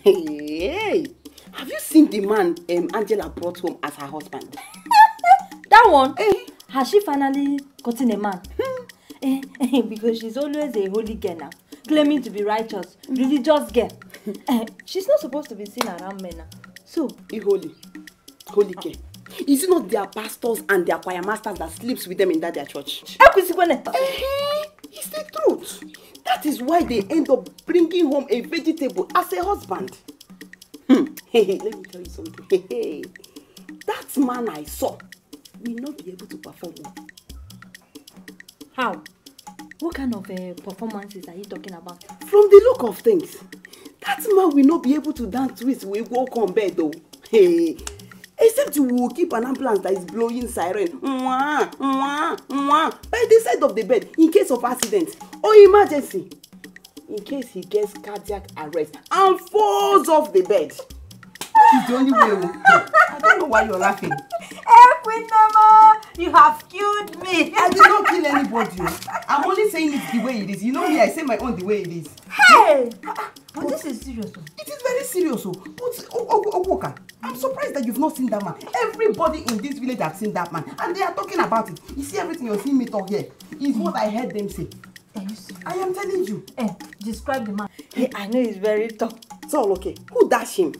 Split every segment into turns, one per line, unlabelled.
Hey, have you seen the man Angela brought home as her husband?
That one? Has she finally gotten a man? Because she's always a holy girl now, claiming to be righteous, religious girl. She's not supposed to be seen around men now. So,
Holy girl. Is it not their pastors and their choir masters that sleeps with them in that their church?
it's
the truth. That is why they end up bringing home a vegetable as a husband. Hey, let me tell you something. That man I saw will not be able to perform well.
How? What kind of performances are you talking about?
From the look of things, that man will not be able to dance twist we walk on bed though. Hey, except you will keep an ambulance that is blowing siren by the side of the bed in case of accident or emergency. In case he gets cardiac arrest and falls off the bed. It's the only way. I don't know why you're laughing.
Queen Mama, you have killed me.
I did not kill anybody. I'm only saying it the way it is. You know me, I say my own the way it is.
Hey! But this is serious.
It is very serious. But Owoka, I'm surprised that you've not seen that man. Everybody in this village has seen that man. And they are talking about it. You see everything you're seeing me talk here is what I heard them say. I am telling you.
Describe the man. Hey, I know he's very tall.
It's all okay. Who dashed him?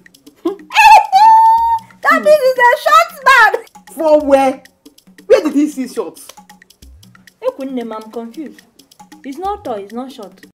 That means he's a short man.
For where? Where did he see shots?
Hey, Queen Nema, I'm confused. He's not tall, he's not short.